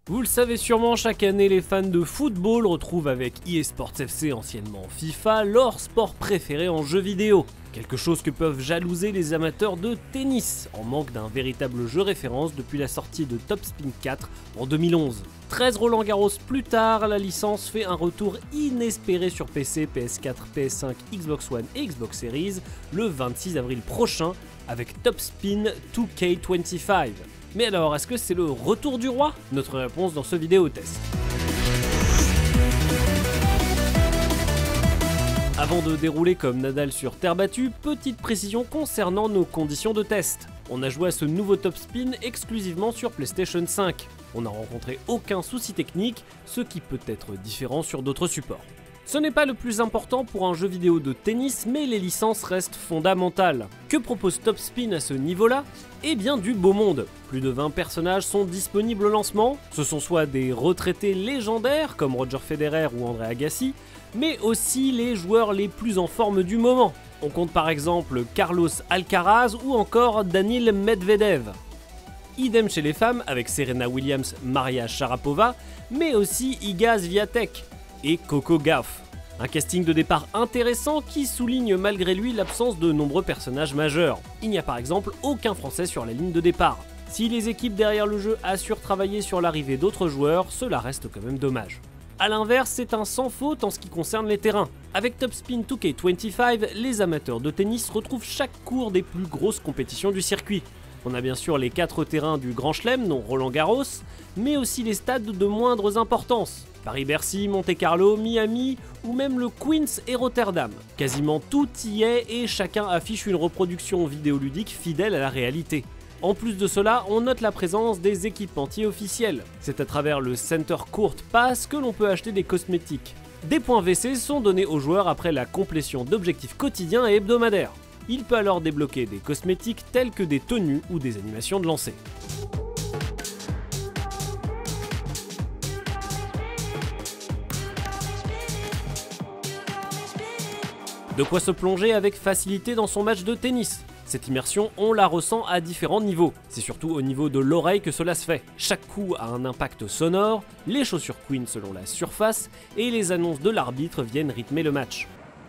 Vous le savez sûrement, chaque année les fans de football retrouvent avec eSports FC, anciennement FIFA, leur sport préféré en jeu vidéo. Quelque chose que peuvent jalouser les amateurs de tennis, en manque d'un véritable jeu référence depuis la sortie de Top Spin 4 en 2011. 13 Roland Garros plus tard, la licence fait un retour inespéré sur PC, PS4, PS5, Xbox One et Xbox Series le 26 avril prochain avec Top Spin 2K25. Mais alors, est-ce que c'est le retour du roi? Notre réponse dans ce vidéo test. Avant de dérouler comme Nadal sur terre battue, petite précision concernant nos conditions de test. On a joué à ce nouveau Top Spin exclusivement sur PlayStation 5. On n'a rencontré aucun souci technique, ce qui peut être différent sur d'autres supports. Ce n'est pas le plus important pour un jeu vidéo de tennis, mais les licences restent fondamentales. Que propose Top Spin à ce niveau-là? Eh bien du beau monde. Plus de 20 personnages sont disponibles au lancement. Ce sont soit des retraités légendaires comme Roger Federer ou André Agassi, mais aussi les joueurs les plus en forme du moment. On compte par exemple Carlos Alcaraz ou encore Daniil Medvedev. Idem chez les femmes avec Serena Williams, Maria Sharapova, mais aussi Iga Swiatek et Coco Gauff. Un casting de départ intéressant qui souligne malgré lui l'absence de nombreux personnages majeurs. Il n'y a par exemple aucun Français sur la ligne de départ. Si les équipes derrière le jeu assurent travailler sur l'arrivée d'autres joueurs, cela reste quand même dommage. A l'inverse, c'est un sans faute en ce qui concerne les terrains. Avec Top Spin 2K25, les amateurs de tennis retrouvent chaque cours des plus grosses compétitions du circuit. On a bien sûr les 4 terrains du Grand Chelem, dont Roland Garros, mais aussi les stades de moindres importances. Paris-Bercy, Monte-Carlo, Miami ou même le Queens et Rotterdam. Quasiment tout y est et chacun affiche une reproduction vidéoludique fidèle à la réalité. En plus de cela, on note la présence des équipementiers officiels. C'est à travers le Center Court Pass que l'on peut acheter des cosmétiques. Des points WC sont donnés aux joueurs après la complétion d'objectifs quotidiens et hebdomadaires. Il peut alors débloquer des cosmétiques tels que des tenues ou des animations de lancer. De quoi se plonger avec facilité dans son match de tennis. Cette immersion, on la ressent à différents niveaux. C'est surtout au niveau de l'oreille que cela se fait. Chaque coup a un impact sonore, les chaussures Queen selon la surface, et les annonces de l'arbitre viennent rythmer le match.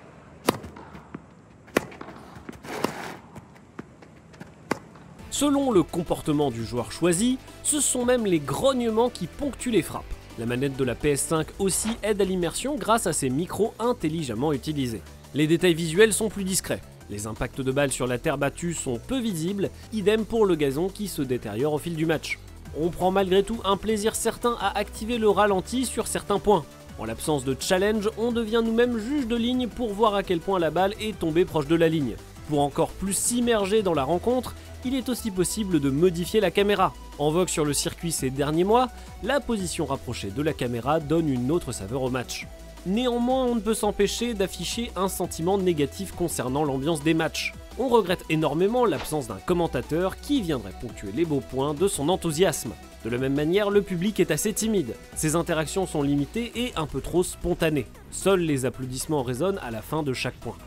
Selon le comportement du joueur choisi, ce sont même les grognements qui ponctuent les frappes. La manette de la PS5 aussi aide à l'immersion grâce à ses micros intelligemment utilisés. Les détails visuels sont plus discrets. Les impacts de balles sur la terre battue sont peu visibles, idem pour le gazon qui se détériore au fil du match. On prend malgré tout un plaisir certain à activer le ralenti sur certains points. En l'absence de challenge, on devient nous-mêmes juge de ligne pour voir à quel point la balle est tombée proche de la ligne. Pour encore plus s'immerger dans la rencontre, il est aussi possible de modifier la caméra. En vogue sur le circuit ces derniers mois, la position rapprochée de la caméra donne une autre saveur au match. Néanmoins, on ne peut s'empêcher d'afficher un sentiment négatif concernant l'ambiance des matchs. On regrette énormément l'absence d'un commentateur qui viendrait ponctuer les beaux points de son enthousiasme. De la même manière, le public est assez timide. Ses interactions sont limitées et un peu trop spontanées. Seuls les applaudissements résonnent à la fin de chaque point.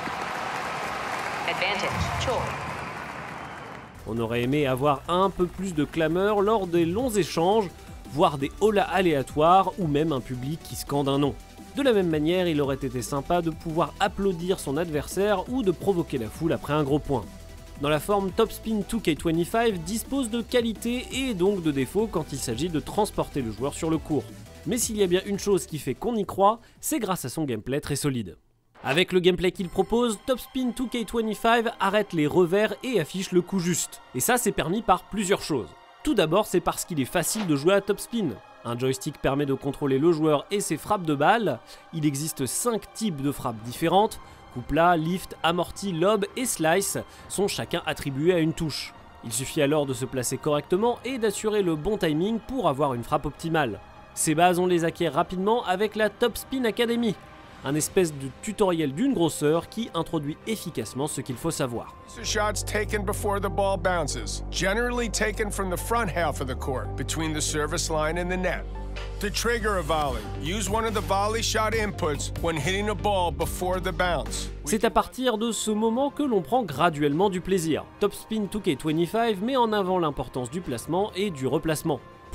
On aurait aimé avoir un peu plus de clameur lors des longs échanges, voire des holas aléatoires ou même un public qui scande un nom. De la même manière, il aurait été sympa de pouvoir applaudir son adversaire ou de provoquer la foule après un gros point. Dans la forme, Top Spin 2K25 dispose de qualités et donc de défauts quand il s'agit de transporter le joueur sur le court. Mais s'il y a bien une chose qui fait qu'on y croit, c'est grâce à son gameplay très solide. Avec le gameplay qu'il propose, Top Spin 2K25 arrête les revers et affiche le coup juste. Et ça, c'est permis par plusieurs choses. Tout d'abord, c'est parce qu'il est facile de jouer à Top Spin. Un joystick permet de contrôler le joueur et ses frappes de balles. Il existe 5 types de frappes différentes. Coup plat, lift, amorti, lob et slice sont chacun attribués à une touche. Il suffit alors de se placer correctement et d'assurer le bon timing pour avoir une frappe optimale. Ces bases, on les acquiert rapidement avec la Top Spin Academy, un espèce de tutoriel d'une grosseur qui introduit efficacement ce qu'il faut savoir. Shots taken before the ball bounces, generally taken from the front half of the court, between the service line and the net. To trigger a volley, use one of the volley shot inputs when hitting a ball before the bounce. C'est à partir de ce moment que l'on prend graduellement du plaisir. Top Spin 2K25 met en avant l'importance du placement et du replacement.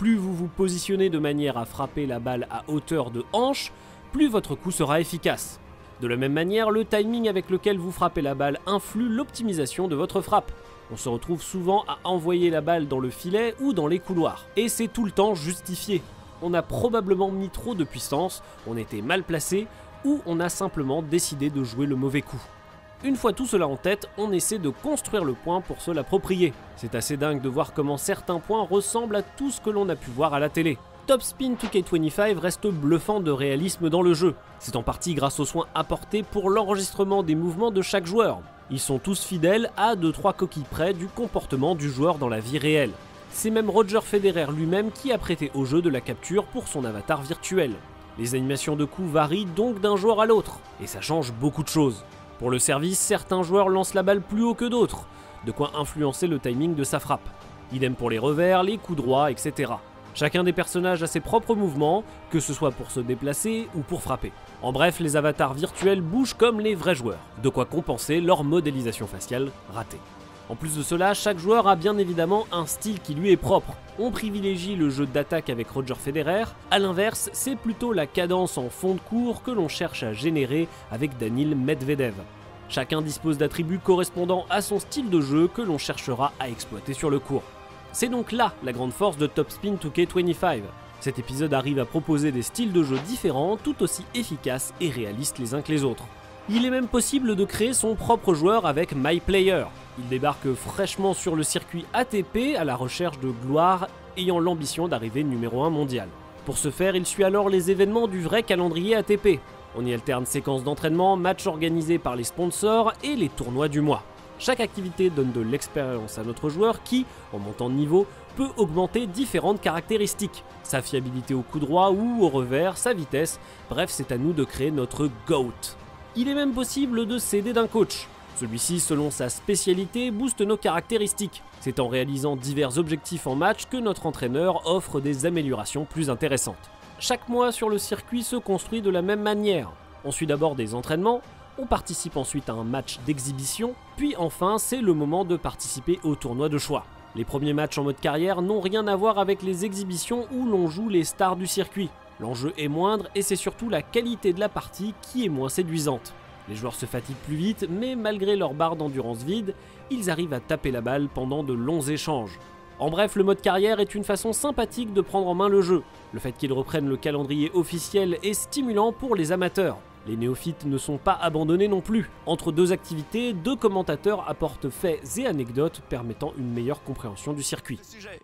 Plus vous vous positionnez de manière à frapper la balle à hauteur de hanche, plus votre coup sera efficace. De la même manière, le timing avec lequel vous frappez la balle influe l'optimisation de votre frappe. On se retrouve souvent à envoyer la balle dans le filet ou dans les couloirs. Et c'est tout le temps justifié. On a probablement mis trop de puissance, on était mal placé, ou on a simplement décidé de jouer le mauvais coup. Une fois tout cela en tête, on essaie de construire le point pour se l'approprier. C'est assez dingue de voir comment certains points ressemblent à tout ce que l'on a pu voir à la télé. Top Spin 2K25 reste bluffant de réalisme dans le jeu. C'est en partie grâce aux soins apportés pour l'enregistrement des mouvements de chaque joueur. Ils sont tous fidèles à 2-3 coquilles près du comportement du joueur dans la vie réelle. C'est même Roger Federer lui-même qui a prêté au jeu de la capture pour son avatar virtuel. Les animations de coups varient donc d'un joueur à l'autre, et ça change beaucoup de choses. Pour le service, certains joueurs lancent la balle plus haut que d'autres, de quoi influencer le timing de sa frappe. Idem pour les revers, les coups droits, etc. Chacun des personnages a ses propres mouvements, que ce soit pour se déplacer ou pour frapper. En bref, les avatars virtuels bougent comme les vrais joueurs, de quoi compenser leur modélisation faciale ratée. En plus de cela, chaque joueur a bien évidemment un style qui lui est propre. On privilégie le jeu d'attaque avec Roger Federer, à l'inverse, c'est plutôt la cadence en fond de cours que l'on cherche à générer avec Daniil Medvedev. Chacun dispose d'attributs correspondant à son style de jeu que l'on cherchera à exploiter sur le court. C'est donc là la grande force de Top Spin 2K25. Cet épisode arrive à proposer des styles de jeu différents, tout aussi efficaces et réalistes les uns que les autres. Il est même possible de créer son propre joueur avec MyPlayer. Il débarque fraîchement sur le circuit ATP à la recherche de gloire, ayant l'ambition d'arriver numéro 1 mondial. Pour ce faire, il suit alors les événements du vrai calendrier ATP. On y alterne séquences d'entraînement, matchs organisés par les sponsors et les tournois du mois. Chaque activité donne de l'expérience à notre joueur qui, en montant de niveau, peut augmenter différentes caractéristiques. Sa fiabilité au coup droit ou au revers, sa vitesse, bref c'est à nous de créer notre GOAT. Il est même possible de s'aider d'un coach. Celui-ci, selon sa spécialité, booste nos caractéristiques. C'est en réalisant divers objectifs en match que notre entraîneur offre des améliorations plus intéressantes. Chaque mois sur le circuit se construit de la même manière. On suit d'abord des entraînements, on participe ensuite à un match d'exhibition, puis enfin c'est le moment de participer au tournoi de choix. Les premiers matchs en mode carrière n'ont rien à voir avec les exhibitions où l'on joue les stars du circuit. L'enjeu est moindre et c'est surtout la qualité de la partie qui est moins séduisante. Les joueurs se fatiguent plus vite, mais malgré leur barre d'endurance vide, ils arrivent à taper la balle pendant de longs échanges. En bref, le mode carrière est une façon sympathique de prendre en main le jeu. Le fait qu'il reprenne le calendrier officiel est stimulant pour les amateurs. Les néophytes ne sont pas abandonnés non plus. Entre deux activités, deux commentateurs apportent faits et anecdotes permettant une meilleure compréhension du circuit.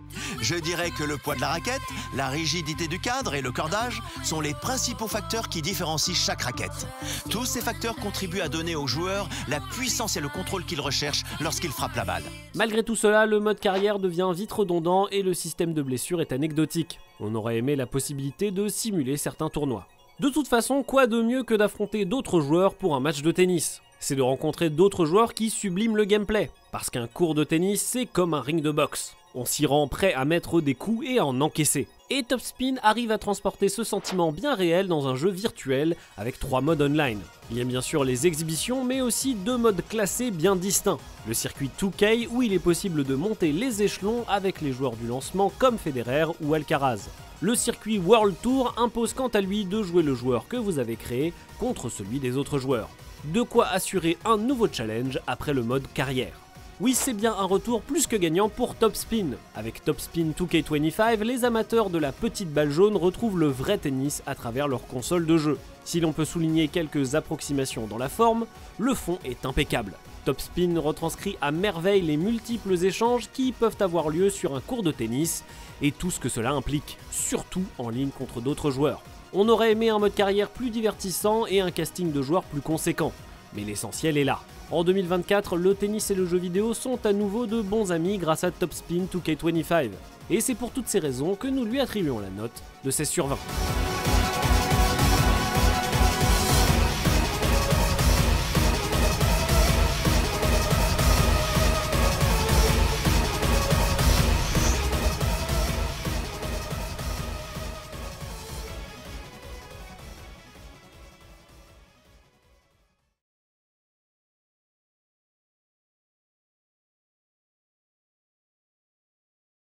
Je dirais que le poids de la raquette, la rigidité du cadre et le cordage sont les principaux facteurs qui différencient chaque raquette. Tous ces facteurs contribuent à donner aux joueurs la puissance et le contrôle qu'ils recherchent lorsqu'ils frappent la balle. Malgré tout cela, le mode carrière devient vite redondant et le système de blessure est anecdotique. On aurait aimé la possibilité de simuler certains tournois. De toute façon, quoi de mieux que d'affronter d'autres joueurs pour un match de tennis? C'est de rencontrer d'autres joueurs qui subliment le gameplay. Parce qu'un court de tennis, c'est comme un ring de boxe. On s'y rend prêt à mettre des coups et à en encaisser. Et Top Spin arrive à transporter ce sentiment bien réel dans un jeu virtuel avec 3 modes online. Il y a bien sûr les exhibitions, mais aussi 2 modes classés bien distincts. Le circuit 2K où il est possible de monter les échelons avec les joueurs du lancement comme Federer ou Alcaraz. Le circuit World Tour impose quant à lui de jouer le joueur que vous avez créé contre celui des autres joueurs. De quoi assurer un nouveau challenge après le mode carrière. Oui, c'est bien un retour plus que gagnant pour Top Spin. Avec Top Spin 2K25, les amateurs de la petite balle jaune retrouvent le vrai tennis à travers leur console de jeu. Si l'on peut souligner quelques approximations dans la forme, le fond est impeccable. Top Spin retranscrit à merveille les multiples échanges qui peuvent avoir lieu sur un court de tennis et tout ce que cela implique, surtout en ligne contre d'autres joueurs. On aurait aimé un mode carrière plus divertissant et un casting de joueurs plus conséquent, mais l'essentiel est là. En 2024, le tennis et le jeu vidéo sont à nouveau de bons amis grâce à Top Spin 2K25. Et c'est pour toutes ces raisons que nous lui attribuons la note de 16/20.